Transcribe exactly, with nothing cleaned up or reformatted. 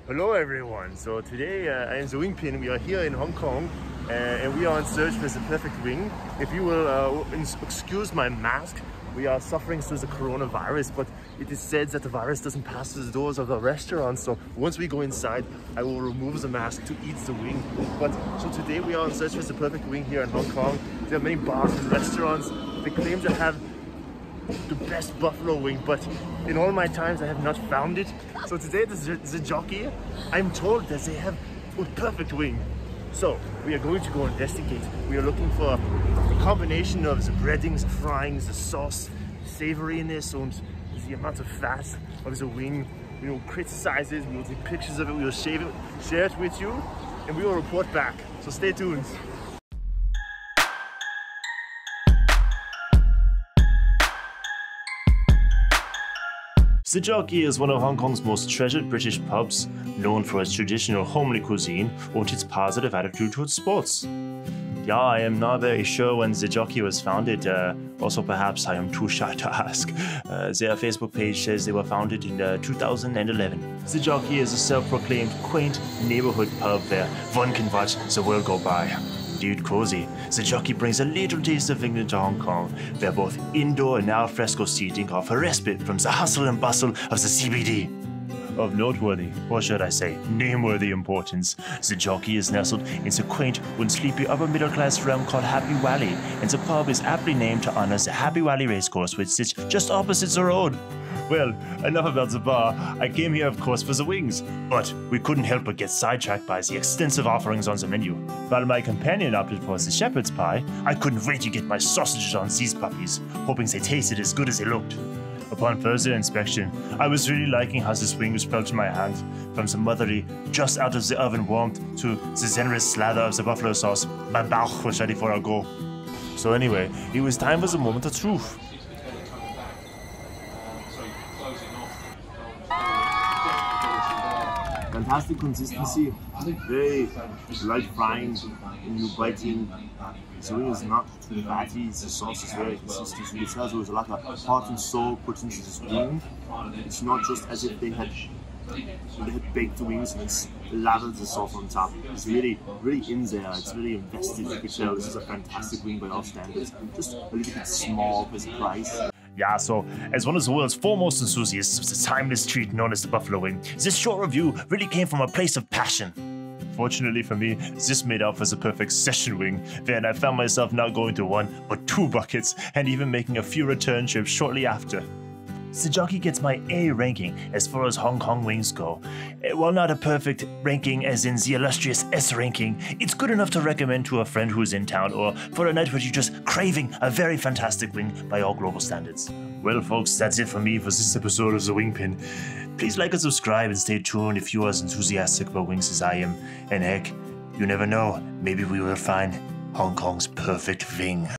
Hello everyone, so today uh, I am the Wingpin. We are here in Hong Kong uh, and we are on search for the perfect wing. If you will uh, excuse my mask, we are suffering through the coronavirus, but it is said that the virus doesn't pass through the doors of the restaurant, so once we go inside I will remove the mask to eat the wing. But so today we are on search for the perfect wing here in Hong Kong. There are many bars and restaurants. They claim to have the best buffalo wing, but in all my times I have not found it. So today the, the jockey, I'm told that they have a perfect wing. So we are going to go investigate. We are looking for a combination of the breadings, fryings, the sauce, savoriness, and the amount of fat of the wing. We will criticize it, we will take pictures of it, we will share it, share it with you, and we will report back. So stay tuned. The Jockey is one of Hong Kong's most treasured British pubs, known for its traditional homely cuisine and its positive attitude towards sports. Yeah, I am not very sure when The Jockey was founded, uh, also perhaps I am too shy to ask. Uh, their Facebook page says they were founded in uh, two thousand eleven. The Jockey is a self-proclaimed quaint neighborhood pub where one can watch the world go by. Indeed cozy, The Jockey brings a little taste of England to Hong Kong, where both indoor and al fresco seating offer respite from the hustle and bustle of the C B D. Of noteworthy, or should I say, nameworthy importance, The Jockey is nestled in the quaint and sleepy upper-middle-class realm called Happy Valley, and the pub is aptly named to honor the Happy Valley racecourse, which sits just opposite the road. Well, enough about the bar. I came here, of course, for the wings, but we couldn't help but get sidetracked by the extensive offerings on the menu. While my companion opted for the shepherd's pie, I couldn't wait to get my sausages on these puppies, hoping they tasted as good as they looked. Upon further inspection, I was really liking how this wing was felt in my hand, from the mothery, just out of the oven warmth, to the generous slather of the buffalo sauce. My mouth was ready for a go. So anyway, it was time for the moment of truth. Fantastic consistency, very light frying and you biting. The wing is not too fatty, the sauce is very consistent. So you can tell there was a lot of heart and soul put into this wing. It's not just as if they had they had baked the wings and then lathered the sauce on top. It's really, really in there, it's really invested. You can tell this is a fantastic wing by all standards. Just a little bit small for the price. Yeah, so as one of the world's foremost enthusiasts of the timeless treat known as the buffalo wing, this short review really came from a place of passion. Fortunately for me, this made out for the perfect session wing, where I found myself not going to one, but two buckets, and even making a few return trips shortly after. The Jockey gets my A ranking as far as Hong Kong wings go. While not a perfect ranking as in the illustrious S ranking, it's good enough to recommend to a friend who's in town or for a night where you're just craving a very fantastic wing by all global standards. Well folks, that's it for me for this episode of The Wingpin. Please like and subscribe and stay tuned if you are as enthusiastic about wings as I am. And heck, you never know, maybe we will find Hong Kong's perfect wing.